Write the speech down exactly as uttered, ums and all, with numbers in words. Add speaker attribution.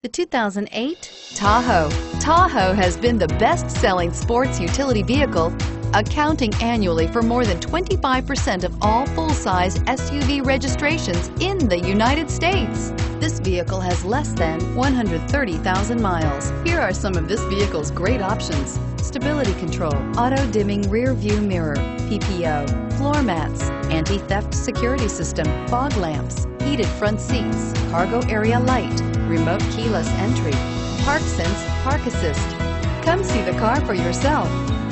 Speaker 1: The two thousand eight Tahoe. Tahoe has been the best-selling sports utility vehicle, accounting annually for more than twenty-five percent of all full-size S U V registrations in the United States. This vehicle has less than one hundred thirty thousand miles. Here are some of this vehicle's great options: stability control, auto-dimming rear view mirror, P P O, floor mats, anti-theft security system, fog lamps, heated front seats, cargo area light, remote keyless entry, park sense park assist. Come see the car for yourself.